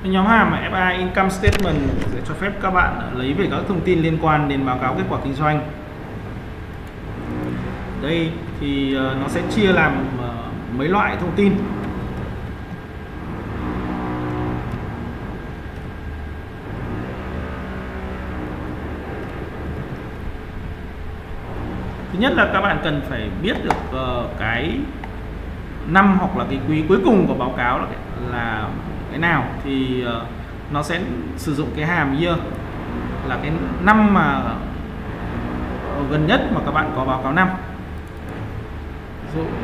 Nhóm hàm FI Income Statement sẽ cho phép các bạn lấy về các thông tin liên quan đến báo cáo kết quả kinh doanh. Đây thì nó sẽ chia làm mấy loại thông tin. Thứ nhất là các bạn cần phải biết được cái năm hoặc là cái quý cuối cùng của báo cáo là cái nào, thì nó sẽ sử dụng cái hàm year là cái năm mà gần nhất mà các bạn có báo cáo năm. Ví dụ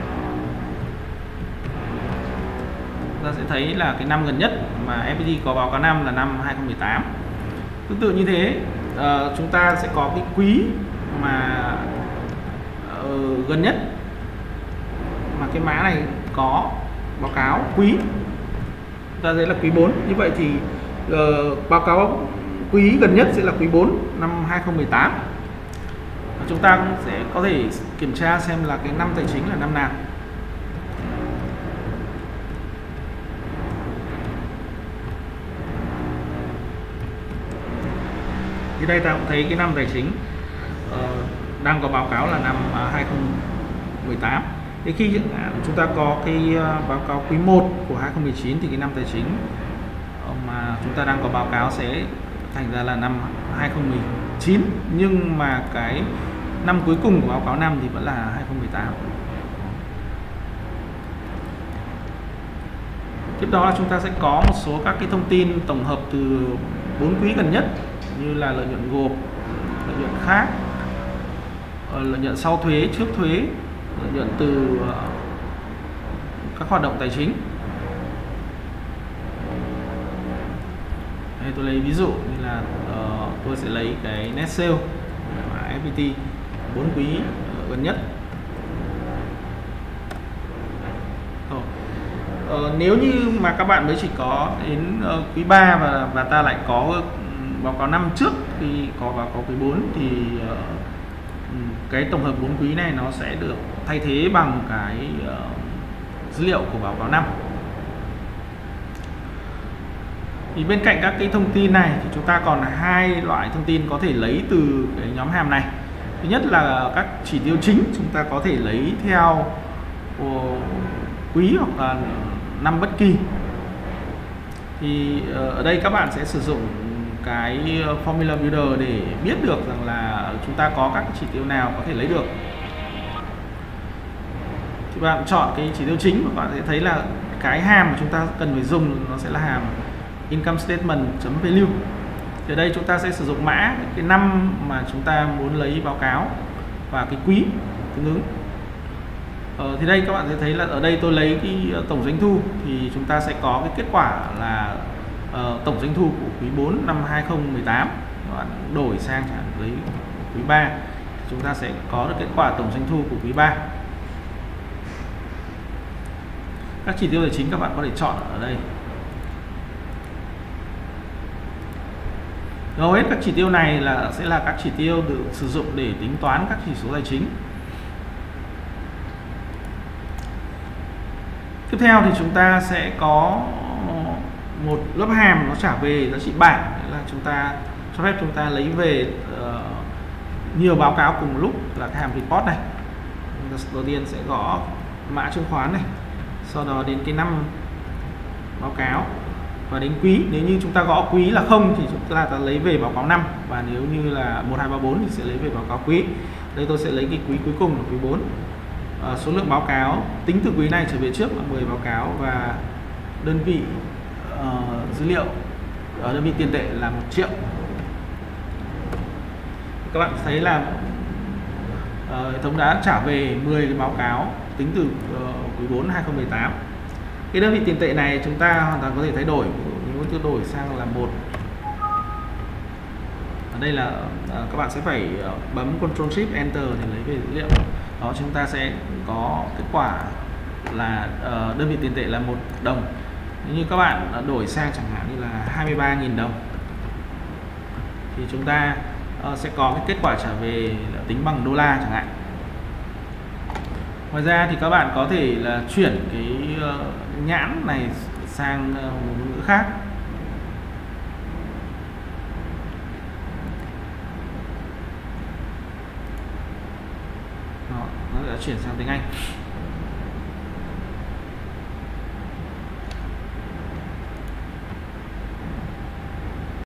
ta sẽ thấy là cái năm gần nhất mà FPT có báo cáo năm là năm 2018. Tương tự như thế, chúng ta sẽ có cái quý mà gần nhất mà cái mã này có báo cáo quý, ta thấy là quý 4. Như vậy thì báo cáo quý gần nhất sẽ là quý 4 năm 2018. Chúng ta cũng sẽ có thể kiểm tra xem là cái năm tài chính là năm nào. Thì đây ta cũng thấy cái năm tài chính đang có báo cáo là năm 2018. Thì khi chúng ta có cái báo cáo quý 1 của 2019 thì cái năm tài chính mà chúng ta đang có báo cáo sẽ thành ra là năm 2019, nhưng mà cái năm cuối cùng của báo cáo năm thì vẫn là 2018. Tiếp đó là chúng ta sẽ có một số các cái thông tin tổng hợp từ 4 quý gần nhất, như là lợi nhuận gộp, lợi nhuận khác, lợi nhuận sau thuế, trước thuế, lợi nhuận từ các hoạt động tài chính. Đây, tôi lấy ví dụ như là tôi sẽ lấy cái net sale và FPT 4 quý gần nhất. Nếu như mà các bạn mới chỉ có đến quý 3 và ta lại có báo cáo năm trước khi có báo cáo quý 4 thì cái tổng hợp 4 quý này nó sẽ được thay thế bằng cái dữ liệu của báo cáo năm. Thì bên cạnh các cái thông tin này thì chúng ta còn hai loại thông tin có thể lấy từ cái nhóm hàm này. Thứ nhất là các chỉ tiêu chính, chúng ta có thể lấy theo quý hoặc là năm bất kỳ. Thì ở đây các bạn sẽ sử dụng cái Formula Builder để biết được rằng là chúng ta có các chỉ tiêu nào có thể lấy được. Thì bạn chọn cái chỉ tiêu chính và bạn sẽ thấy là cái hàm mà chúng ta cần phải dùng nó sẽ là hàm income statement.value. Thì ở đây chúng ta sẽ sử dụng mã cái năm mà chúng ta muốn lấy báo cáo và cái quý tương ứng. Thì đây các bạn sẽ thấy là ở đây tôi lấy cái tổng doanh thu, thì chúng ta sẽ có cái kết quả là tổng doanh thu của quý 4 năm 2018. Các bạn đổi sang chẳng lấy quý 3, chúng ta sẽ có được kết quả tổng doanh thu của quý 3. Các chỉ tiêu tài chính các bạn có thể chọn ở đây. Hầu hết các chỉ tiêu này sẽ là các chỉ tiêu được sử dụng để tính toán các chỉ số tài chính. Tiếp theo thì chúng ta sẽ có một lớp hàm nó trả về giá trị bảng, là chúng ta cho phép chúng ta lấy về nhiều báo cáo cùng một lúc, là cái hàm report này. Đầu tiên sẽ gõ mã chứng khoán này, sau đó đến cái năm báo cáo và đến quý. Nếu như chúng ta gõ quý là 0 thì chúng ta lấy về báo cáo năm, và nếu như là 1, 2, 3, 4 thì sẽ lấy về báo cáo quý. Đây tôi sẽ lấy cái quý cuối cùng là quý 4. Số lượng báo cáo tính từ quý này trở về trước là 10 báo cáo, và đơn vị dữ liệu ở đơn vị tiền tệ là 1 triệu. Các bạn thấy là hệ thống đã trả về 10 cái báo cáo tính từ quý 4 2018. Cái đơn vị tiền tệ này chúng ta hoàn toàn có thể thay đổi, nếu tôi đổi sang là 1. Ở đây là các bạn sẽ phải bấm Ctrl Shift Enter để lấy về dữ liệu. Đó, chúng ta sẽ có kết quả là đơn vị tiền tệ là 1 đồng. Nếu như các bạn đổi sang chẳng hạn như là 23.000 đồng thì chúng ta sẽ có cái kết quả trả về tính bằng đô la chẳng hạn. Ngoài ra thì các bạn có thể là chuyển cái nhãn này sang một ngôn ngữ khác. nó đã chuyển sang tiếng Anh.